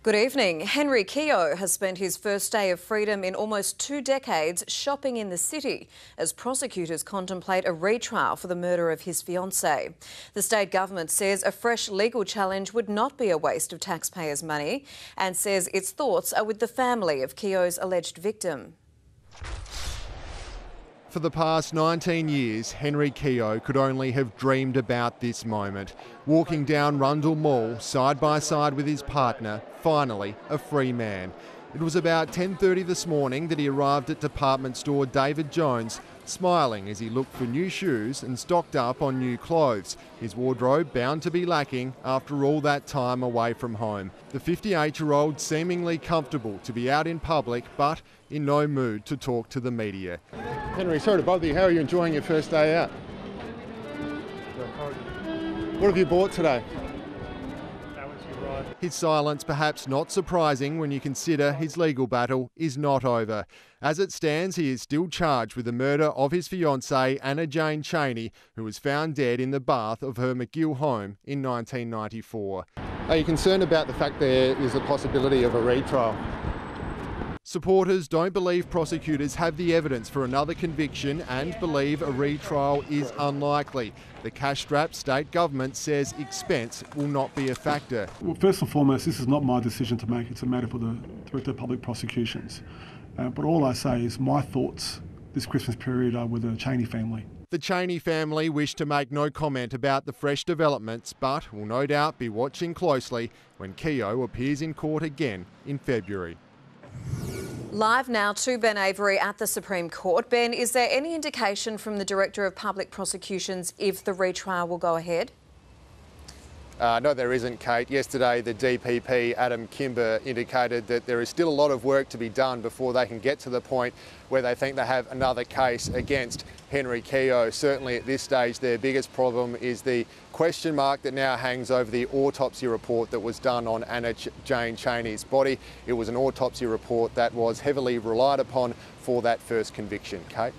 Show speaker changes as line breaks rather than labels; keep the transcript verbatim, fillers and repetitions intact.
Good evening. Henry Keogh has spent his first day of freedom in almost two decades shopping in the city as prosecutors contemplate a retrial for the murder of his fiancée. The state government says a fresh legal challenge would not be a waste of taxpayers' money and says its thoughts are with the family of Keogh's alleged victim.
For the past nineteen years, Henry Keogh could only have dreamed about this moment. Walking down Rundle Mall, side by side with his partner, finally a free man. It was about ten thirty this morning that he arrived at department store David Jones, smiling as he looked for new shoes and stocked up on new clothes, his wardrobe bound to be lacking after all that time away from home. The fifty-eight-year-old seemingly comfortable to be out in public, but in no mood to talk to the media.
Henry, sorry to bother you. How are you enjoying your first day out? What have you bought today?
His silence perhaps not surprising when you consider his legal battle is not over. As it stands, he is still charged with the murder of his fiancée, Anna Jane Cheney, who was found dead in the bath of her McGill home in nineteen ninety-four.
Are you concerned about the fact there is a possibility of a retrial?
Supporters don't believe prosecutors have the evidence for another conviction and believe a retrial is unlikely. The cash-strapped state government says expense will not be a factor.
Well, first and foremost, this is not my decision to make. It's a matter for the Director of Public Prosecutions. Uh, but all I say is my thoughts this Christmas period are with the Cheney family.
The Cheney family wish to make no comment about the fresh developments, but will no doubt be watching closely when Keogh appears in court again in February.
Live now to Ben Avery at the Supreme Court. Ben, is there any indication from the Director of Public Prosecutions if the retrial will go ahead?
Uh, no, there isn't, Kate. Yesterday, the D P P, Adam Kimber, indicated that there is still a lot of work to be done before they can get to the point where they think they have another case against Henry Keogh. Certainly at this stage, their biggest problem is the question mark that now hangs over the autopsy report that was done on Anna Jane Cheney's body. It was an autopsy report that was heavily relied upon for that first conviction. Kate?